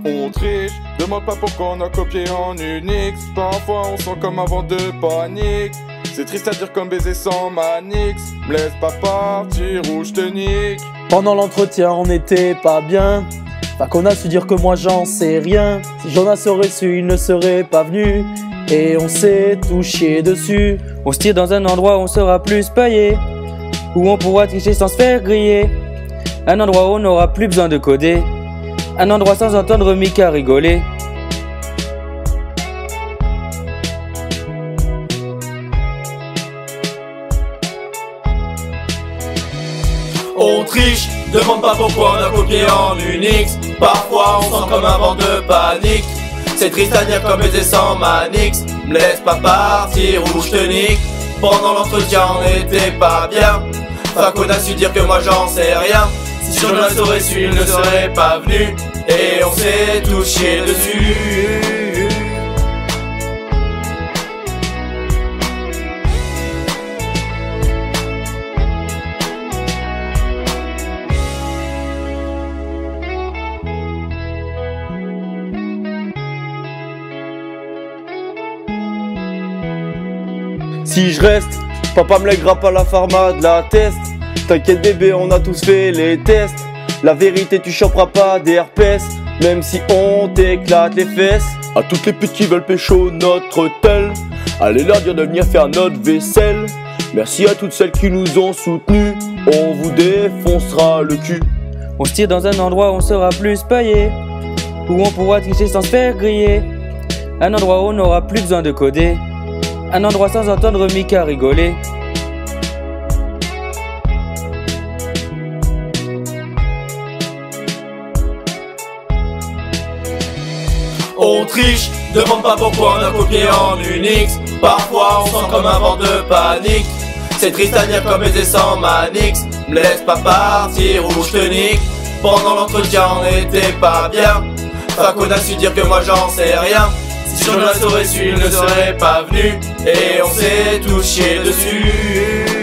On triche, demande pas pourquoi on a copié en Unix. Parfois on sent comme un vent de panique. C'est triste à dire comme baiser sans Manix. Me laisse pas partir ou je te nique. Pendant l'entretien on n'était pas bien. Enfin qu'on a su dire que moi j'en sais rien. Si Jonas aurait su il ne serait pas venu. Et on s'est touché dessus. On se tire dans un endroit où on sera plus payé, où on pourra tricher sans se faire griller. Un endroit où on n'aura plus besoin de coder. Un endroit sans entendre Mika rigoler. On triche, demande pas pourquoi on a copié en Unix. Parfois on sent comme un vent de panique. C'est triste à dire comme baiser sans Manix. Me laisse pas partir ou je te nique. Pendant l'entretien on n'était pas bien. Faco a su dire que moi j'en sais rien. Si Jonas aurait su il ne serait pas venu. Et on s'est touché dessus. Si je reste, papa me lèguera pas la pharma de la test. T'inquiète bébé, on a tous fait les tests. La vérité, tu choperas pas des herpès, même si on t'éclate les fesses. À toutes les putes qui veulent pécho notre tel, allez leur dire de venir faire notre vaisselle. Merci à toutes celles qui nous ont soutenus, on vous défoncera le cul. On se tire dans un endroit où on sera plus payé, où on pourra tricher sans se faire griller. Un endroit où on n'aura plus besoin de coder. Un endroit sans entendre Mika rigoler. On triche, demande pas pourquoi on a copié en Unix. Parfois on sent comme un vent de panique. C'est triste à dire comme baiser sans Manix. Me laisse pas partir ou je te nique. Pendant l'entretien on n'était pas bien. Faco a su dire que moi j'en sais rien. Si Jonas aurait su il ne serait pas venu. Et on s'est touché dessus.